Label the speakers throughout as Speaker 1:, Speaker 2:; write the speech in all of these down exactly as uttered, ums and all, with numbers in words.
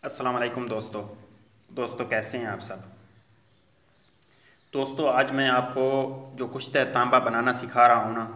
Speaker 1: السلام علیکم دوستو دوستو کیسے ہیں آپ سب دوستو آج میں آپ کو جو کشتہ تانبا بنانا سکھا رہا ہوں نا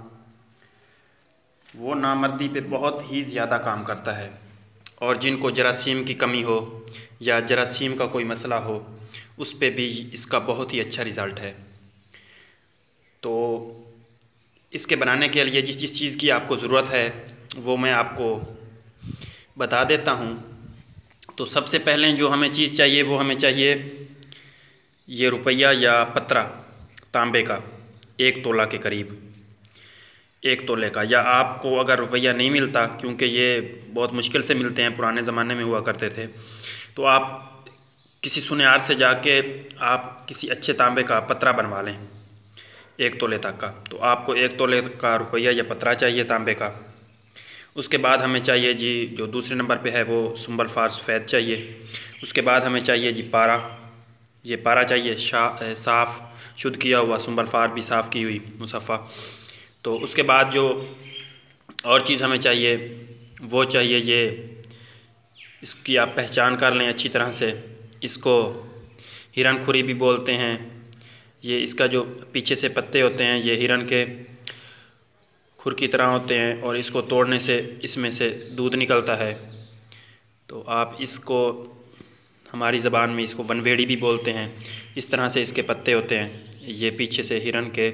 Speaker 1: وہ نامردی پہ بہت ہی زیادہ کام کرتا ہے، اور جن کو جراثیم کی کمی ہو یا جراثیم کا کوئی مسئلہ ہو اس پہ بھی اس کا بہت ہی اچھا رزلٹ ہے۔ تو اس کے بنانے کے لیے جس جس چیز کی آپ کو ضرورت ہے وہ میں آپ کو بتا دیتا ہوں۔ تو سب سے پہلے جو ہمیں چیز چاہیے وہ ہمیں چاہیے یہ روپیہ یا پترا تانبے کا ایک تولہ کے قریب، ایک تولے کا، یا آپ کو اگر روپیہ نہیں ملتا کیونکہ یہ بہت مشکل سے ملتے ہیں، پرانے زمانے میں ہوا کرتے تھے، تو آپ کسی سنیار سے جا کے آپ کسی اچھے تانبے کا پترا بنوا لیں ایک تولے تک کا۔ تو آپ کو ایک تولے کا روپیہ یا پترا چاہیے تانبے کا۔ اس کے بعد ہمیں چاہیے جی جو دوسرے نمبر پہ ہے وہ سنبل فار سفید چاہیے۔ اس کے بعد ہمیں چاہیے جی پارا، یہ پارا چاہیے صاف شدھ کیا ہوا، سنبل فار بھی صاف کی ہوئی مصفہ۔ تو اس کے بعد جو اور چیز ہمیں چاہیے وہ چاہیے یہ، اس کی آپ پہچان کر لیں اچھی طرح سے، اس کو ہرن کھری بھی بولتے ہیں۔ یہ اس کا جو پیچھے سے پتے ہوتے ہیں یہ ہرن کے کھر کی طرح ہوتے ہیں، اور اس کو توڑنے سے اس میں سے دودھ نکلتا ہے۔ تو آپ اس کو ہماری زبان میں اس کو ونویڑی بھی بولتے ہیں۔ اس طرح سے اس کے پتے ہوتے ہیں، یہ پیچھے سے ہرن کے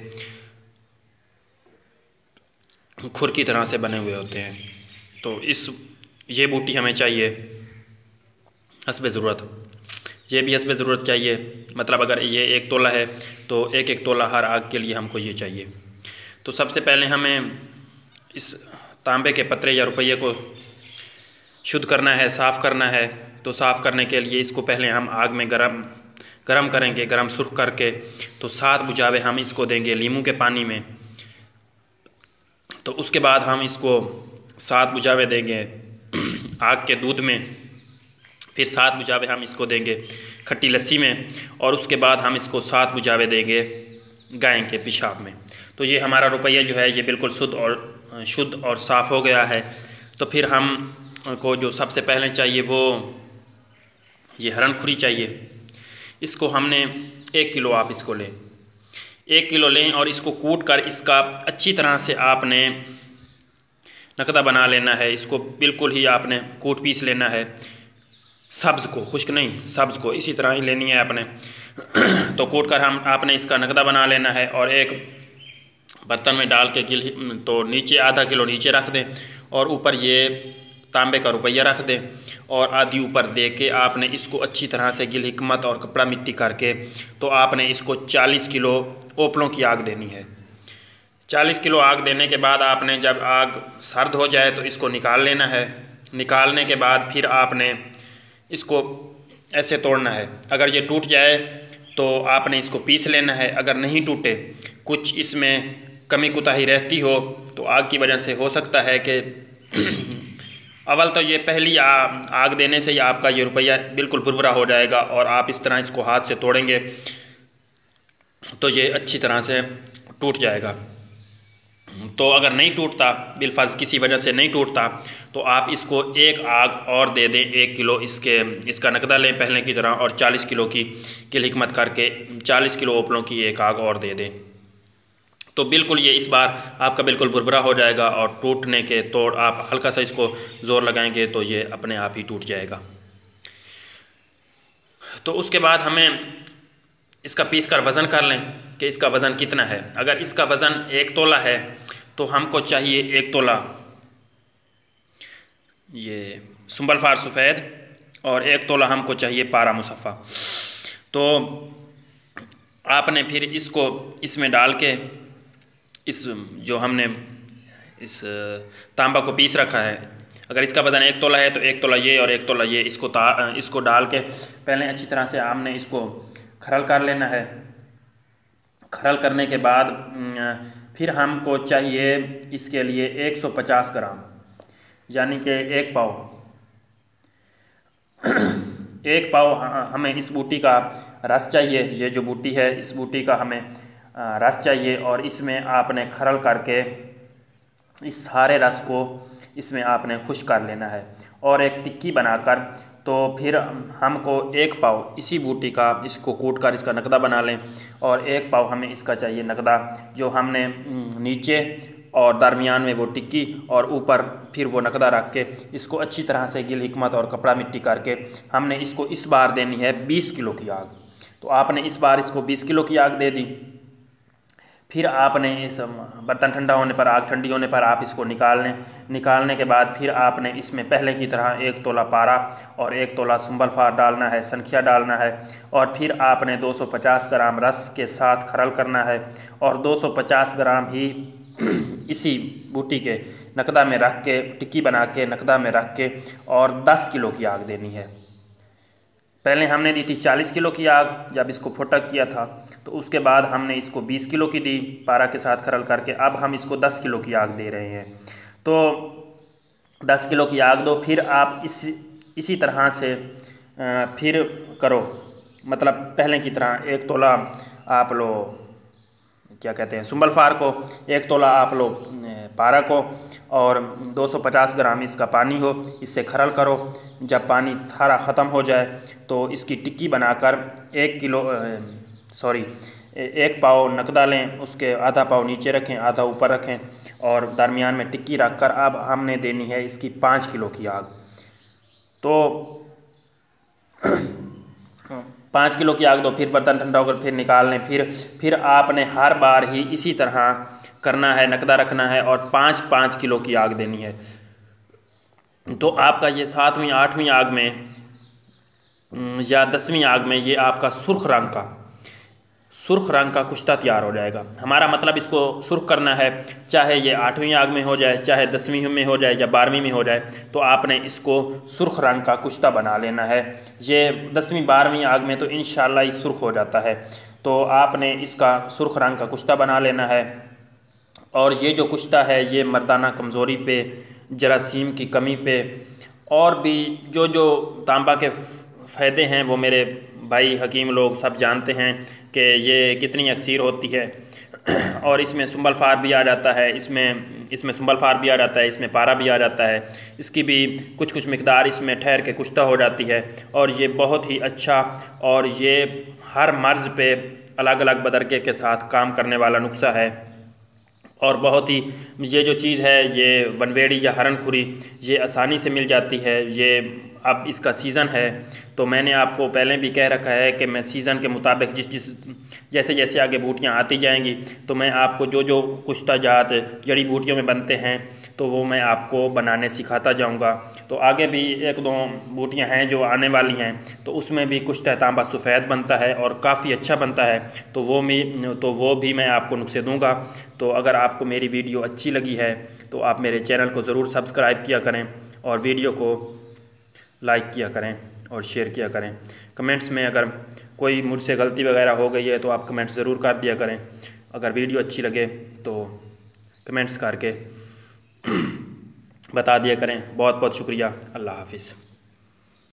Speaker 1: کھر کی طرح سے بنے ہوئے ہوتے ہیں۔ تو اس یہ بوٹی ہمیں چاہیے حسب ضرورت، یہ بھی حسب ضرورت چاہیے، مطلب اگر یہ ایک تولہ ہے تو ایک ایک تولہ ہر آگ کے لیے ہم کو یہ چاہیے۔ تو سب سے پہلے ہمیں اس تانبے کے پترے یا روپیے کو شدھ کرنا ہے، صاف کرنا ہے۔ تو صاف کرنے کے لیے اس کو پہلے ہم آگ میں گرم گرم کریں گے، گرم سرخ کر کے، تو سات بجاوے ہم اس کو دیں گے لیموں کے پانی میں۔ تو اس کے بعد ہم اس کو سات بجاوے دیں گے آگ کے دودھ میں، پھر سات بجاوے ہم اس کو دیں گے کھٹی لسی میں، اور اس کے بعد ہم اس کو سات بجاوے دیں گے گائے کے پیشاب میں۔ تو یہ ہمارا روپیہ جو ہے یہ بالکل شدھ اور شدھ اور صاف ہو گیا ہے۔ تو پھر ہم کو جو سب سے پہلے چاہیے وہ یہ ہرن کھری چاہیے۔ اس کو ہم نے ایک کلو آپ اس کو لیں ایک کلو لیں اور اس کو کوٹ کر اس کا اچھی طرح سے آپ نے نقدہ بنا لینا ہے۔ اس کو بالکل ہی آپ نے کوٹ پیس لینا ہے، سبز کو، خشک نہیں، سبز کو اسی طرح ہی لینی ہے آپ نے۔ تو کوٹ کر ہم آپ نے اس کا نقدہ بنا لینا ہے، اور ایک برتن میں ڈال کے گل تو نیچے آدھا کلو نیچے رکھ دیں، اور اوپر یہ تانبے کا روپیہ رکھ دیں، اور آدھی اوپر دے کے آپ نے اس کو اچھی طرح سے گل حکمت اور کپڑا مٹی کر کے تو آپ نے اس کو چالیس کلو اوپلوں کی آگ دینی ہے۔ چالیس کلو آگ دینے کے بعد آپ نے جب آگ سرد ہو جائے تو اس کو نکال لینا ہے۔ نکالنے کے بعد پھر آپ نے اس کو ایسے توڑنا ہے، اگر یہ ٹوٹ جائے تو آپ نے اس کو پیس لینا ہے، اگر نہیں ٹوٹے، کچھ اس میں کمی کوتاہی رہتی ہو تو آگ کی وجہ سے ہو سکتا ہے کہ اول تو یہ پہلی آگ دینے سے ہی آپ کا یہ روپیہ بالکل بھربھرا ہو جائے گا، اور آپ اس طرح اس کو ہاتھ سے توڑیں گے تو یہ اچھی طرح سے ٹوٹ جائے گا۔ تو اگر نہیں ٹوٹتا، بالفرض کسی وجہ سے نہیں ٹوٹتا، تو آپ اس کو ایک آگ اور دے دیں، ایک کلو اس کے اس کا نقدہ لیں پہلے کی طرح، اور چالیس کلو کی گل حکمت کر کے چالیس کلو اوپلوں کی ایک آگ اور دے دیں۔ تو بالکل یہ اس بار آپ کا بالکل بھربھرا ہو جائے گا، اور ٹوٹنے کے توڑ آپ ہلکا سا اس کو زور لگائیں گے تو یہ اپنے آپ ہی ٹوٹ جائے گا۔ تو اس کے بعد ہمیں اس کا پیس کر وزن کر لیں کہ اس کا وزن کتنا ہے۔ اگر اس کا وزن ایک تولہ ہے تو ہم کو چاہیے ایک تولہ یہ سنبل فار سفید، اور ایک تولہ ہم کو چاہیے پارا مصفہ۔ تو آپ نے پھر اس کو اس میں ڈال کے اس جو ہم نے اس تانبا کو پیس رکھا ہے، اگر اس کا وزن ایک تولہ ہے تو ایک تولہ یہ اور ایک تولہ یہ، اس کو اس کو ڈال کے پہلے اچھی طرح سے ہم نے اس کو کھرل کر لینا ہے۔ کھرل کرنے کے بعد پھر ہم کو چاہیے اس کے لیے ایک سو پچاس گرام، یعنی کہ ایک پاؤ ایک پاؤ ہمیں اس بوٹی کا رس چاہیے۔ یہ جو بوٹی ہے اس بوٹی کا ہمیں رس چاہیے، اور اس میں آپ نے کھرل کر کے اس سارے رس کو اس میں آپ نے خشک کر لینا ہے، اور ایک ٹکی بنا کر تو پھر ہم کو ایک پاؤ اسی بوٹی کا اس کو کوٹ کر اس کا نقدہ بنا لیں، اور ایک پاؤ ہمیں اس کا چاہیے نقدہ، جو ہم نے نیچے اور درمیان میں وہ ٹکی اور اوپر پھر وہ نقدہ رکھ کے اس کو اچھی طرح سے گل حکمت اور کپڑا مٹی کر کے ہم نے اس کو اس بار دینی ہے بیس کلو کی آگ۔ تو آپ نے اس بار اس کو بیس کلو کی آگ دے دی، پھر آپ نے اس برتن ٹھنڈا ہونے پر، آگ ٹھنڈی ہونے پر آپ اس کو نکال لیں۔ نکالنے کے بعد پھر آپ نے اس میں پہلے کی طرح ایک تولہ پارا اور ایک تولہ سنبل فار ڈالنا ہے، سنکھیا ڈالنا ہے، اور پھر آپ نے دو سو پچاس گرام رس کے ساتھ کھرل کرنا ہے، اور دو سو پچاس گرام ہی اسی بوٹی کے نقدہ میں رکھ کے، ٹکی بنا کے نقدہ میں رکھ کے اور دس کلو کی آگ دینی ہے۔ پہلے ہم نے دی تھی چالیس کلو کی آگ جب اس کو پھٹک کیا تھا، تو اس کے بعد ہم نے اس کو بیس کلو کی دی پارا کے ساتھ کھرل کر کے، اب ہم اس کو دس کلو کی آگ دے رہے ہیں۔ تو دس کلو کی آگ دو، پھر آپ اس اسی طرح سے پھر کرو، مطلب پہلے کی طرح ایک تولہ آپ لو کیا کہتے ہیں سنبل فار کو، ایک تولہ آپ لو پارا کو، اور دو سو پچاس گرام اس کا پانی ہو، اس سے کھرل کرو۔ جب پانی سارا ختم ہو جائے تو اس کی ٹکی بنا کر ایک کلو سوری ایک پاؤ نقدہ لیں، اس کے آدھا پاؤ نیچے رکھیں، آدھا اوپر رکھیں، اور درمیان میں ٹکی رکھ کر اب ہم نے دینی ہے اس کی پانچ کلو کی آگ۔ تو پانچ کلو کی آگ دو، پھر برتن ٹھنڈا ہو کر پھر نکال لیں، پھر پھر آپ نے ہر بار ہی اسی طرح کرنا ہے، نقدہ رکھنا ہے اور پانچ پانچ کلو کی آگ دینی ہے۔ تو آپ کا یہ ساتویں آٹھویں آگ میں یا دسویں آگ میں یہ آپ کا سرخ رنگ کا سرخ رنگ کا کشتہ تیار ہو جائے گا۔ ہمارا مطلب اس کو سرخ کرنا ہے، چاہے یہ آٹھویں آگ میں ہو جائے، چاہے دسویں میں ہو جائے یا بارہویں میں ہو جائے، تو آپ نے اس کو سرخ رنگ کا کشتہ بنا لینا ہے۔ یہ دسویں بارہویں آگ میں تو انشاءاللہ یہ سرخ ہو جاتا ہے، تو آپ نے اس کا سرخ رنگ کا کشتہ بنا لینا ہے۔ اور یہ جو کشتہ ہے یہ مردانہ کمزوری پہ، جراثیم کی کمی پہ، اور بھی جو جو تانبا کے فائدے ہیں وہ میرے بھائی حکیم لوگ سب جانتے ہیں کہ یہ کتنی اکثیر ہوتی ہے، اور اس میں سنبل فار بھی آ جاتا ہے، اس میں اس میں سنبل فار بھی آ جاتا ہے، اس میں پارا بھی آ جاتا ہے، اس کی بھی کچھ کچھ مقدار اس میں ٹھہر کے کشتہ ہو جاتی ہے، اور یہ بہت ہی اچھا اور یہ ہر مرض پہ الگ الگ بدرقے کے ساتھ کام کرنے والا نسخہ ہے، اور بہت ہی یہ جو چیز ہے یہ ونویڑی یا ہرن کھری یہ آسانی سے مل جاتی ہے۔ یہ اب اس کا سیزن ہے، تو میں نے آپ کو پہلے بھی کہہ رکھا ہے کہ میں سیزن کے مطابق جس جس جیسے جیسے آگے بوٹیاں آتی جائیں گی تو میں آپ کو جو جو کشتہ جات جڑی بوٹیوں میں بنتے ہیں تو وہ میں آپ کو بنانے سکھاتا جاؤں گا۔ تو آگے بھی ایک دو بوٹیاں ہیں جو آنے والی ہیں، تو اس میں بھی کشتہ تانبا سفید بنتا ہے اور کافی اچھا بنتا ہے، تو وہ بھی تو وہ بھی میں آپ کو نسخے دوں گا۔ تو اگر آپ کو میری ویڈیو اچھی لگی ہے تو آپ میرے چینل کو ضرور سبسکرائب کیا کریں، اور ویڈیو کو لائک کیا کریں اور شیئر کیا کریں۔ کمنٹس میں اگر کوئی مجھ سے غلطی وغیرہ ہو گئی ہے تو آپ کمنٹس ضرور کر دیا کریں۔ اگر ویڈیو اچھی لگے تو کمنٹس کر کے بتا دیا کریں۔ بہت بہت شکریہ، اللہ حافظ۔